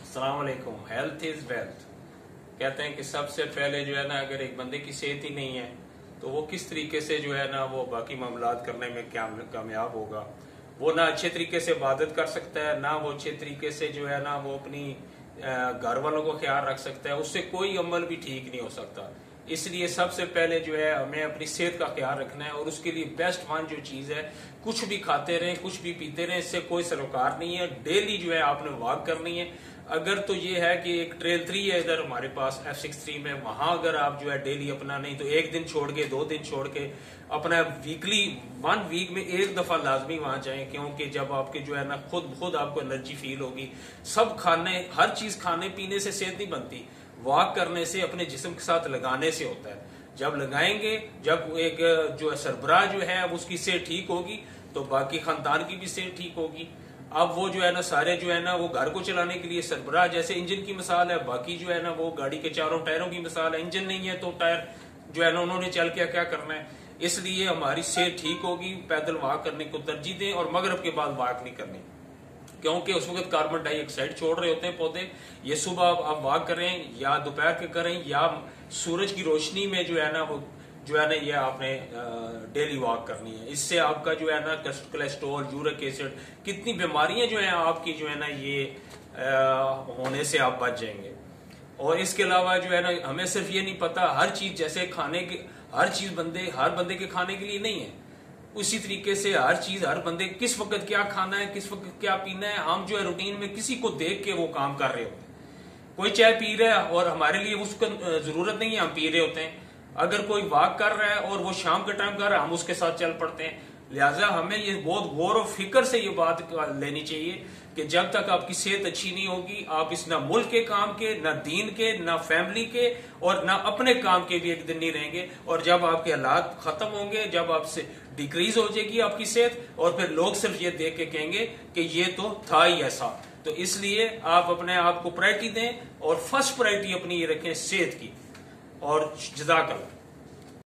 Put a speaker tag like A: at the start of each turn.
A: अस्सलाम वालेकुम। Health is wealth कहते हैं कि सबसे पहले जो है ना, अगर एक बंदे की सेहत ही नहीं है तो वो किस तरीके से जो है ना वो बाकी मामलात करने में कामयाब होगा। वो ना अच्छे तरीके से इबादत कर सकता है, ना वो अच्छे तरीके से जो है ना वो अपनी घर वालों को ख्याल रख सकता है, उससे कोई अमल भी ठीक नहीं हो सकता। इसलिए सबसे पहले जो है हमें अपनी सेहत का ख्याल रखना है और उसके लिए बेस्ट वन जो चीज़ है, कुछ भी खाते रहें कुछ भी पीते रहें, इससे कोई सरोकार नहीं है। डेली जो है आपने वॉक करनी है। अगर तो ये है कि एक ट्रेल 3 है इधर हमारे पास F63 में, वहां अगर आप जो है डेली अपना नहीं तो एक दिन छोड़ के 2 दिन छोड़ के अपना वीकली 1 वीक में एक दफा लाजमी वहां जाएं, क्योंकि जब आपके जो है ना खुद आपको एनर्जी फील होगी। सब खाने हर चीज खाने पीने से सेहत नहीं बनती, वॉक करने से अपने जिस्म के साथ लगाने से होता है। जब लगाएंगे, जब एक जो सरबराह जो है अब उसकी सेहत ठीक होगी तो बाकी खानदान की भी सेहत ठीक होगी। अब वो जो है ना सारे जो है ना वो घर को चलाने के लिए सरबराह जैसे इंजन की मिसाल है, बाकी जो है ना वो गाड़ी के चारों टायरों की मिसाल है। इंजन नहीं है तो टायर जो है ना उन्होंने चल के क्या करना है। इसलिए हमारी सेहत ठीक होगी। पैदल वॉक करने को तरजीह दें और मगरिब के बाद वॉक नहीं करनी, क्योंकि उस वक्त कार्बन डाइऑक्साइड छोड़ रहे होते हैं पौधे। ये सुबह आप वॉक करें या दोपहर के करें या सूरज की रोशनी में जो है ना वो जो है ना ये आपने डेली वॉक करनी है। इससे आपका जो है ना कोलेस्ट्रॉल, यूरिक एसिड, कितनी बीमारियां जो है आपकी जो है ना ये होने से आप बच जाएंगे। और इसके अलावा जो है ना हमें सिर्फ ये नहीं पता हर चीज जैसे खाने की हर चीज हर बंदे के खाने के लिए नहीं है, उसी तरीके से हर चीज हर बंदे किस वक्त क्या खाना है, किस वक्त क्या पीना है, हम जो है रूटीन में किसी को देख के वो काम कर रहे होते हैं। कोई चाय पी रहा है और हमारे लिए उसको जरूरत नहीं है, हम पी रहे होते हैं। अगर कोई वॉक कर रहा है और वो शाम के टाइम कर रहा है, हम उसके साथ चल पड़ते हैं। लिहाजा हमें ये बहुत गौर और फिक्र से ये बात लेनी चाहिए कि जब तक आपकी सेहत अच्छी नहीं होगी, आप इस ना मुल्क के काम के, ना दीन के, ना फैमिली के और ना अपने काम के भी एक दिन नहीं रहेंगे। और जब आपके हालात खत्म होंगे, जब आपसे डिक्रीज हो जाएगी आपकी सेहत, और फिर लोग सिर्फ ये देख के कहेंगे कि ये तो था ही ऐसा। तो इसलिए आप अपने आप को प्रायोरिटी दें और फर्स्ट प्रायोरिटी अपनी ये रखें सेहत की। और जज़ाकल्लाह।